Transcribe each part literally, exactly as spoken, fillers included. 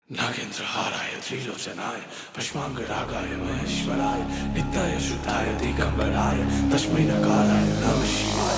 नागेन्द्रहाराय त्रिलोचनाय पश्मांगरागाय महेश्वराय नित्याय शुद्धाय दिगंबराय तस्मै नकाराय नमः शिवाय।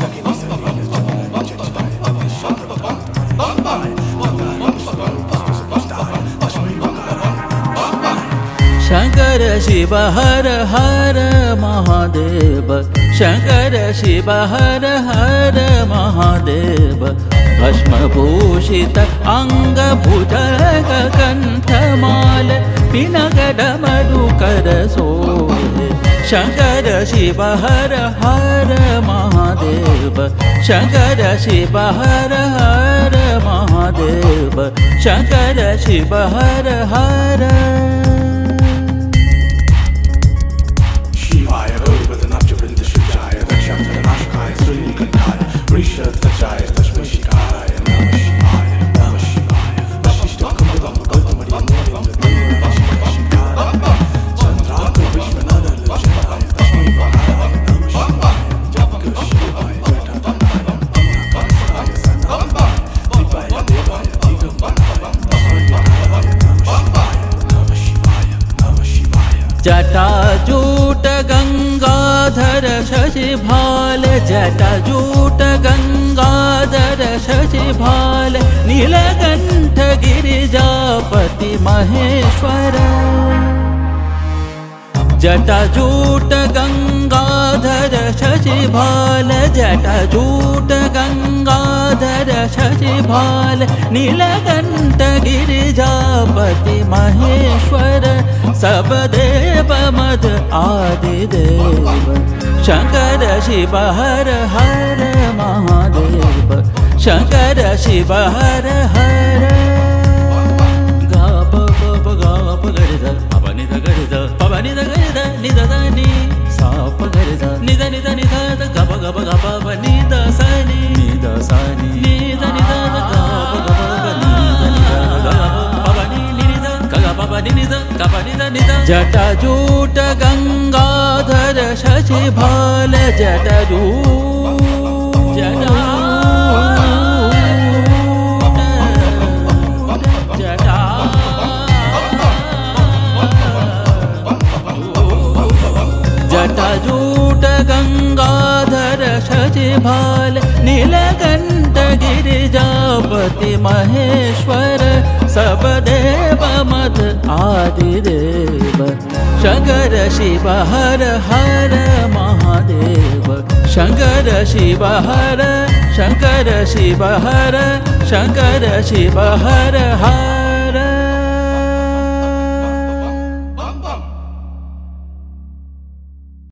शंकर शिव हर हर महादेव, शंकर शिव हर हर महादेव। भस्मभूषित अंग भुजग कंठमाल पिनगड मधुकर सोहे। शंकर शिव हर हर महादेव, शंकर शिव हर हर महादेव, शंकर शिव हर हर। शिवाय गौरीपदनाब्ज वृंद शुजाय रक्षांतरनाशकाय श्रीनीलकंठाय वृषध्वजाय तस्मै शिकाराय नमः शिवाय नमः शिवाय। वशिष्ठ कुमुदम गौतमरियं शिकाराय चंद्रार्क विश्वनाथन शिवाय तस्मै वकाराय नमः शिवाय। जग शिवाय जटाधराय अनाकांताय सनातनाय दिव्याय देवाय दिगंबराय तस्मै वकाराय नमः शिवाय नमः शिवाय। जटाजूट गंगाधर शशिभाल, जटाजूट गंगाधर शशिभाल नीलकंठ गिरिजापति महेश्वर। जटाजूट गंगाधर शशिभाल, जटाजूट गंगाधर शशिभाल नीलकंठ गिरिजापति महेश्वर। सब देव मद आदिदेव, शंकर शिव हर हर महादेव, शंकर शिव हर हर। गा प प प गा प ग रे ध प प नि ध ग रे ध प प नि ध ग रे ध नि ध ध नि सा प ग रे ध नि ध नि ध नि ध ध ग प ग प ग प प नि ध स नि नि ध स नि नि ध नि ध ध ग प ग प ग नि ध नि ध ग प प नि नि नि ध ग ग प प नि नि ध ग प नि ध नि ध। जटाजूट गंगाधर शशिभाल, जटाजूट जटा जटा जटाजूट गंगाधर शशिभाल नीलकंठ गिरिजापति महेश्वर। सब देव मद आदिदेव, शंकर शिव हर हर महादेव, शंकर शिव हर, शंकर शिव हर, शंकर शिव हर हर।